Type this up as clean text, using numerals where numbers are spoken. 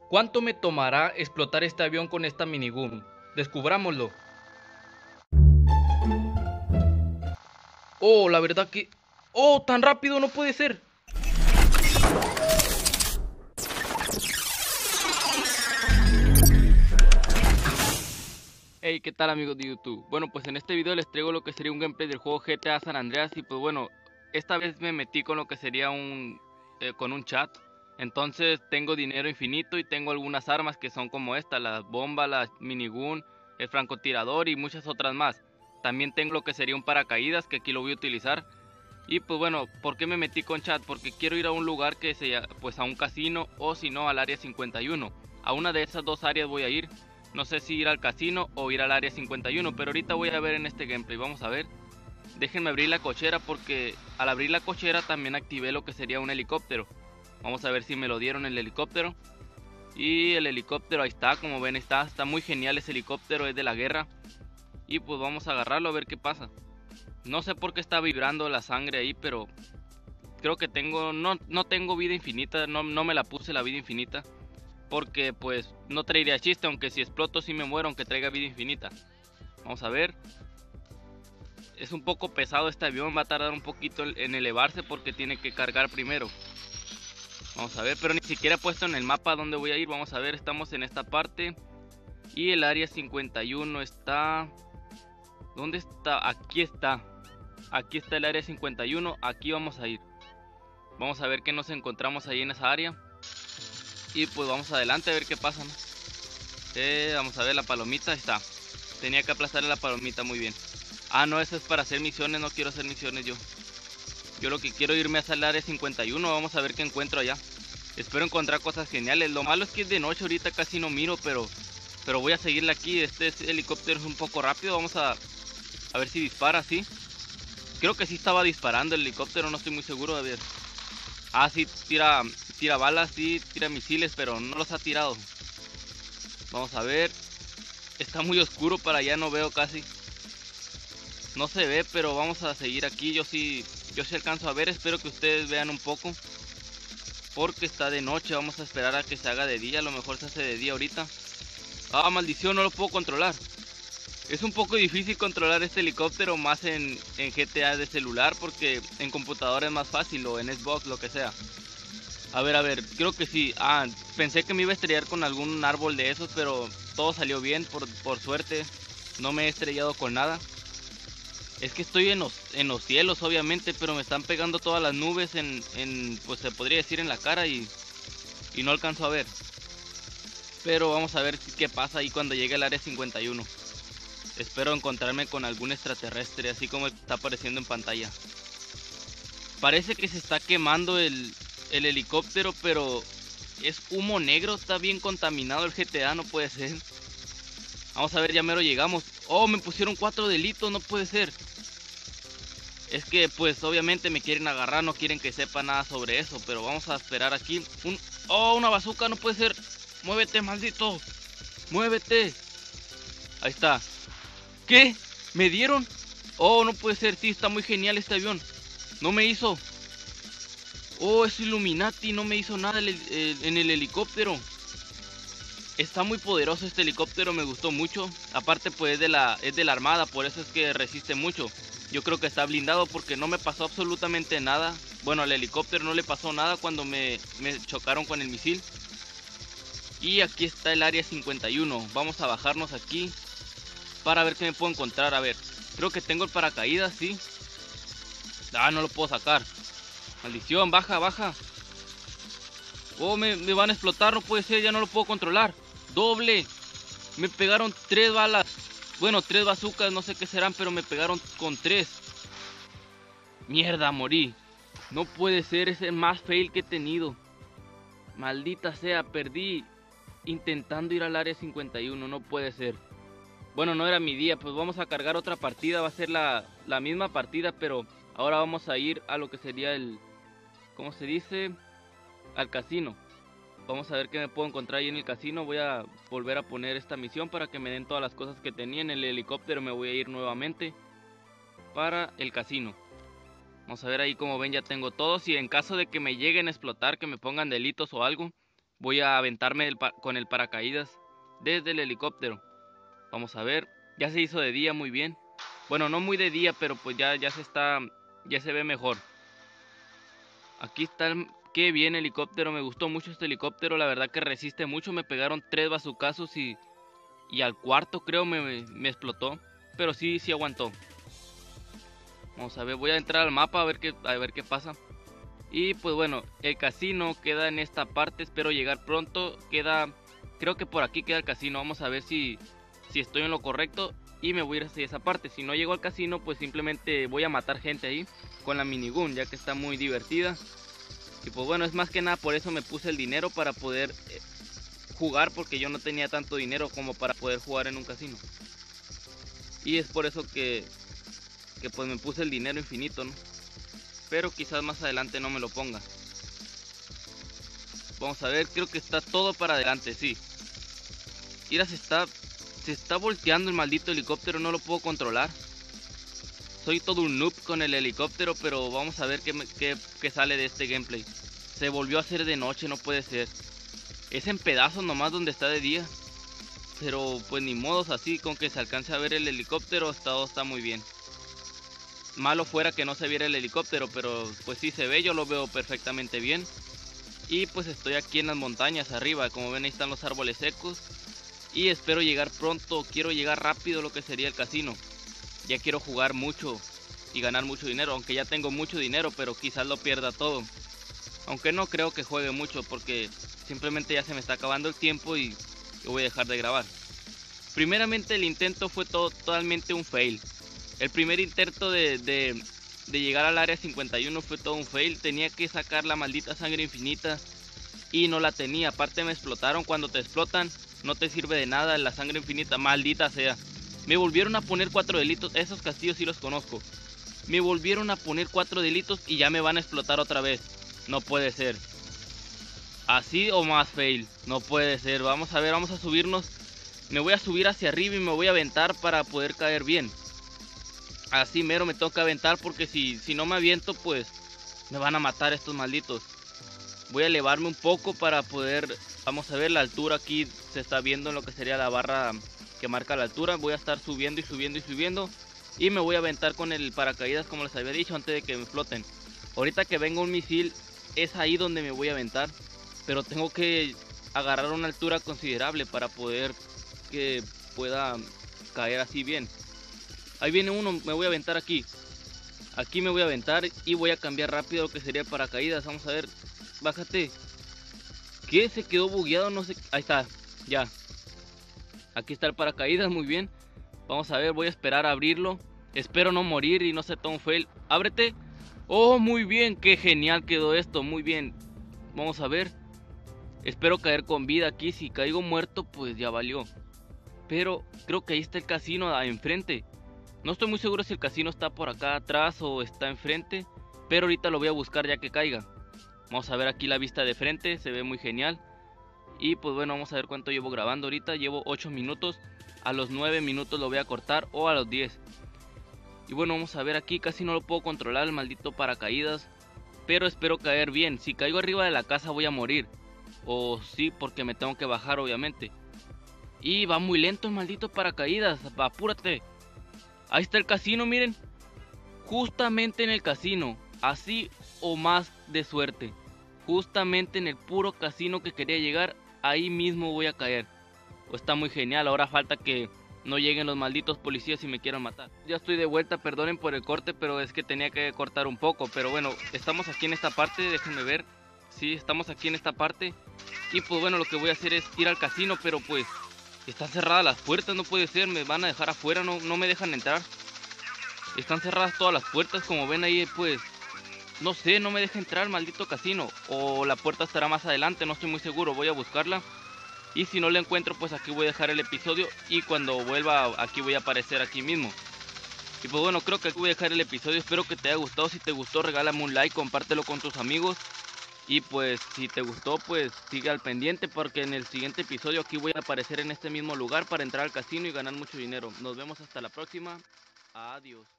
¿Cuánto me tomará explotar este avión con esta minigun? Descubrámoslo. Oh, la verdad que... Oh, tan rápido no puede ser. Hey, ¿qué tal amigos de YouTube? Bueno, pues en este video les traigo lo que sería un gameplay del juego GTA San Andreas. Y pues bueno, esta vez me metí con lo que sería con un chat. Entonces tengo dinero infinito y tengo algunas armas que son como esta: la bomba, la minigun, el francotirador y muchas otras más. También tengo lo que sería un paracaídas, que aquí lo voy a utilizar. Y pues bueno, ¿por qué me metí con chat? Porque quiero ir a un lugar que sea, pues a un casino, o si no al área 51. A una de esas dos áreas voy a ir. No sé si ir al casino o ir al área 51, pero ahorita voy a ver en este gameplay. Vamos a ver. Déjenme abrir la cochera, porque al abrir la cochera también activé lo que sería un helicóptero. Vamos a ver si me lo dieron el helicóptero. Y el helicóptero ahí está, como ven, está muy genial ese helicóptero, es de la guerra. Y pues vamos a agarrarlo a ver qué pasa. No sé por qué está vibrando la sangre ahí, pero creo que no tengo vida infinita, no me la puse la vida infinita. Porque pues no traería chiste, aunque si exploto sí me muero, aunque traiga vida infinita. Vamos a ver. Es un poco pesado este avión, va a tardar un poquito en elevarse porque tiene que cargar primero. Vamos a ver, pero ni siquiera he puesto en el mapa dónde voy a ir. Vamos a ver, estamos en esta parte. Y el área 51 está... ¿Dónde está? Aquí está. Aquí está el área 51, aquí vamos a ir. Vamos a ver qué nos encontramos ahí en esa área. Y pues vamos adelante a ver qué pasa, ¿no? Vamos a ver la palomita, ahí está. Tenía que aplastarle la palomita, muy bien. Ah, no, eso es para hacer misiones, no quiero hacer misiones yo. Yo lo que quiero irme hasta el área 51, vamos a ver qué encuentro allá. Espero encontrar cosas geniales. Lo malo es que es de noche, ahorita casi no miro, pero voy a seguirle aquí. Este helicóptero es un poco rápido, vamos a ver si dispara, ¿sí? Creo que sí estaba disparando el helicóptero, no estoy muy seguro, a ver. Ah, sí, tira balas, sí, tira misiles, pero no los ha tirado. Vamos a ver. Está muy oscuro para allá, no veo casi. No se ve, pero vamos a seguir aquí. Yo sí alcanzo a ver, espero que ustedes vean un poco. Porque está de noche, vamos a esperar a que se haga de día, a lo mejor se hace de día ahorita. Ah, maldición, no lo puedo controlar. Es un poco difícil controlar este helicóptero, más en GTA de celular, porque en computadora es más fácil, o en Xbox, lo que sea. A ver, creo que sí. Ah, pensé que me iba a estrellar con algún árbol de esos, pero todo salió bien, por suerte. No me he estrellado con nada. Es que estoy en los cielos, obviamente, pero me están pegando todas las nubes pues se podría decir en la cara, y no alcanzo a ver. Pero vamos a ver qué pasa ahí cuando llegue al área 51. Espero encontrarme con algún extraterrestre, así como está apareciendo en pantalla. Parece que se está quemando el helicóptero, pero es humo negro, está bien contaminado el GTA, no puede ser. Vamos a ver, ya mero llegamos. Oh, me pusieron 4 delitos, no puede ser. Es que pues obviamente me quieren agarrar, no quieren que sepa nada sobre eso, pero vamos a esperar aquí. Oh, una bazooka, no puede ser. Muévete, maldito. Muévete. Ahí está. ¿Qué? ¿Me dieron? Oh, no puede ser, sí, está muy genial este avión. No me hizo. Oh, es Illuminati, no me hizo nada en el helicóptero. Está muy poderoso este helicóptero, me gustó mucho. Aparte pues es de la armada, por eso es que resiste mucho. Yo creo que está blindado porque no me pasó absolutamente nada. Bueno, al helicóptero no le pasó nada cuando me chocaron con el misil. Y aquí está el área 51. Vamos a bajarnos aquí para ver qué me puedo encontrar. A ver, creo que tengo el paracaídas, sí. Ah, no lo puedo sacar. Maldición, baja, baja. Oh, me van a explotar, no puede ser, ya no lo puedo controlar. Doble. Me pegaron 3 balas. Bueno, 3 bazucas, no sé qué serán, pero me pegaron con 3. Mierda, morí. No puede ser, es el más fail que he tenido. Maldita sea, perdí intentando ir al área 51, no puede ser. Bueno, no era mi día, pues vamos a cargar otra partida, va a ser la misma partida, pero ahora vamos a ir a lo que sería ¿cómo se dice? Al casino. Vamos a ver qué me puedo encontrar ahí en el casino. Voy a volver a poner esta misión para que me den todas las cosas que tenía. En el helicóptero me voy a ir nuevamente para el casino. Vamos a ver ahí, como ven, ya tengo todo. Si en caso de que me lleguen a explotar, que me pongan delitos o algo, voy a aventarme con el paracaídas desde el helicóptero. Vamos a ver, ya se hizo de día muy bien. Bueno, no muy de día, pero pues ya se ve mejor. Aquí está qué bien helicóptero, me gustó mucho este helicóptero, la verdad que resiste mucho. Me pegaron 3 bazucazos y al cuarto creo me explotó, pero sí aguantó. Vamos a ver, voy a entrar al mapa a ver qué pasa. Y pues bueno, el casino queda en esta parte, espero llegar pronto. Creo que por aquí queda el casino, vamos a ver si estoy en lo correcto y me voy a ir hacia esa parte. Si no llego al casino, pues simplemente voy a matar gente ahí con la minigun, ya que está muy divertida. Y pues bueno, es más que nada por eso me puse el dinero para poder jugar, porque yo no tenía tanto dinero como para poder jugar en un casino. Y es por eso que pues me puse el dinero infinito, ¿no? Pero quizás más adelante no me lo ponga. Vamos a ver, creo que está todo para adelante, sí. Mira, se está volteando el maldito helicóptero, no lo puedo controlar. Soy todo un noob con el helicóptero, pero vamos a ver qué sale de este gameplay. Se volvió a hacer de noche, no puede ser. Es en pedazos nomás donde está de día. Pero pues ni modos, así con que se alcance a ver el helicóptero, todo está muy bien. Malo fuera que no se viera el helicóptero, pero pues sí se ve, yo lo veo perfectamente bien. Y pues estoy aquí en las montañas arriba, como ven ahí están los árboles secos. Y espero llegar pronto, quiero llegar rápido a lo que sería el casino. Ya quiero jugar mucho y ganar mucho dinero, aunque ya tengo mucho dinero, pero quizás lo pierda todo. Aunque no creo que juegue mucho, porque simplemente ya se me está acabando el tiempo y voy a dejar de grabar. Primeramente el intento fue totalmente un fail. El primer intento de llegar al área 51 fue todo un fail. Tenía que sacar la maldita sangre infinita y no la tenía. Aparte me explotaron. Cuando te explotan no te sirve de nada la sangre infinita, maldita sea. Me volvieron a poner 4 delitos. Esos castillos sí los conozco. Me volvieron a poner 4 delitos y ya me van a explotar otra vez. No puede ser. Así o más fail. No puede ser. Vamos a ver, vamos a subirnos. Me voy a subir hacia arriba y me voy a aventar para poder caer bien. Así mero me toca aventar, porque si no me aviento pues me van a matar estos malditos. Voy a elevarme un poco para poder... Vamos a ver la altura, aquí se está viendo en lo que sería la barra que marca la altura. Voy a estar subiendo y subiendo y subiendo. Y me voy a aventar con el paracaídas, como les había dicho, antes de que me floten. Ahorita que venga un misil es ahí donde me voy a aventar. Pero tengo que agarrar una altura considerable para poder que pueda caer así bien. Ahí viene uno, me voy a aventar aquí. Aquí me voy a aventar y voy a cambiar rápido lo que sería el paracaídas. Vamos a ver, bájate. ¿Qué? Se quedó bugueado, no sé. Ahí está, ya. Aquí está el paracaídas, muy bien. Vamos a ver, voy a esperar a abrirlo. Espero no morir y no ser todo un fail. ¡Ábrete! ¡Oh, muy bien! ¡Qué genial quedó esto! Muy bien. Vamos a ver. Espero caer con vida aquí. Si caigo muerto, pues ya valió. Pero creo que ahí está el casino enfrente. No estoy muy seguro si el casino está por acá atrás o está enfrente, pero ahorita lo voy a buscar ya que caiga. Vamos a ver aquí la vista de frente, se ve muy genial. Y pues bueno, vamos a ver cuánto llevo grabando ahorita. Llevo 8 minutos, a los 9 minutos lo voy a cortar o a los 10. Y bueno, vamos a ver aquí, casi no lo puedo controlar el maldito paracaídas, pero espero caer bien. Si caigo arriba de la casa voy a morir, o sí, porque me tengo que bajar obviamente. Y va muy lento el maldito paracaídas, apúrate. Ahí está el casino, miren. Justamente en el casino. Así o más de suerte. Justamente en el puro casino que quería llegar. Ahí mismo voy a caer. Está muy genial. Ahora falta que no lleguen los malditos policías y me quieran matar. Ya estoy de vuelta, perdonen por el corte, pero es que tenía que cortar un poco. Pero bueno, estamos aquí en esta parte, déjenme ver. Sí, estamos aquí en esta parte. Y pues bueno, lo que voy a hacer es ir al casino, pero pues están cerradas las puertas, no puede ser, me van a dejar afuera, no me dejan entrar. Están cerradas todas las puertas, como ven ahí, pues no sé, no me deja entrar, maldito casino. O la puerta estará más adelante, no estoy muy seguro, voy a buscarla. Y si no la encuentro, pues aquí voy a dejar el episodio y cuando vuelva aquí voy a aparecer aquí mismo. Y pues bueno, creo que aquí voy a dejar el episodio, espero que te haya gustado. Si te gustó, regálame un like, compártelo con tus amigos. Y pues si te gustó, pues sigue al pendiente, porque en el siguiente episodio aquí voy a aparecer en este mismo lugar para entrar al casino y ganar mucho dinero. Nos vemos hasta la próxima. Adiós.